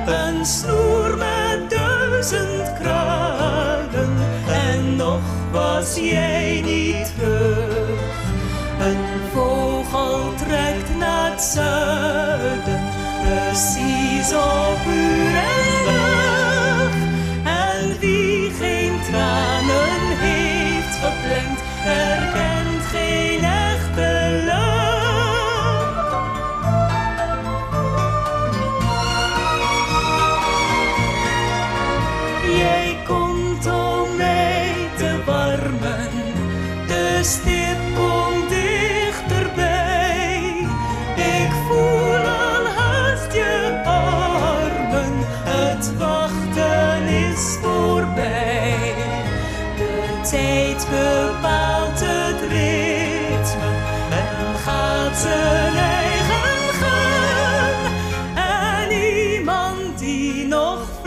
Een snoer met 1000 kralen en nog was jij niet terug. Een vogel trekt naar het zuiden, precies op uur en dag. En wie geen tranen heeft gepland, herkent geen echte lach. Jij komt om mij te warmen, de stip komt dichterbij. Ik voel al haast je armen, het wachten is voorbij. De tijd bepaalt het ritme en gaat zijn eigen gang. En iemand die nog